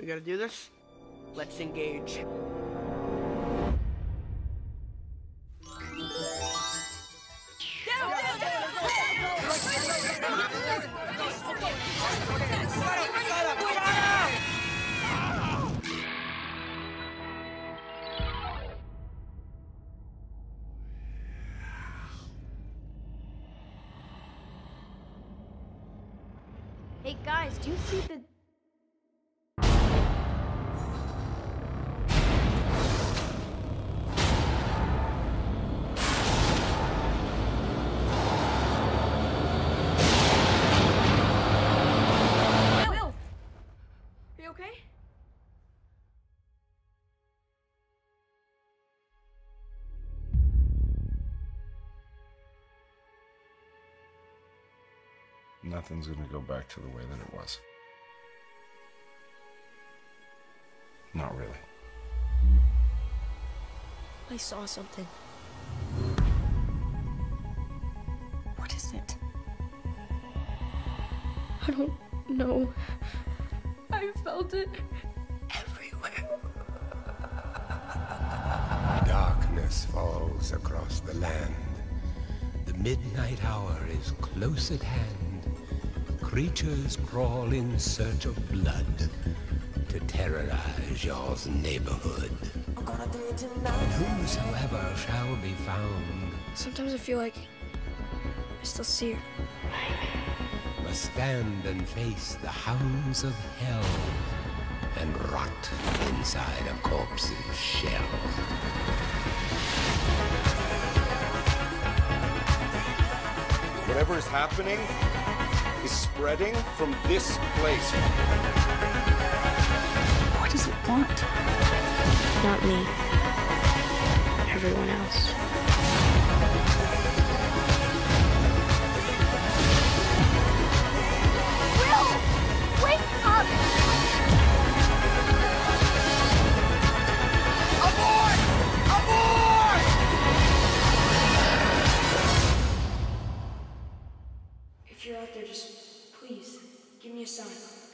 We gotta do this? Let's engage. Hey guys, do you see the... Will! Are you okay? Nothing's gonna go back to the way that it was. Not really. I saw something. What is it? I don't know. I felt it. Everywhere. Darkness falls across the land. The midnight hour is close at hand. Creatures crawl in search of blood to terrorize y'all's neighborhood. And whosoever shall be found Sometimes I feel like I still see her. must stand and face the hounds of hell and rot inside a corpse's shell. Whatever is happening is spreading from this place. What does it want? Not me. Everyone else. Will! Wake up! Aboard! Aboard! If you're out there, just please give me a sign.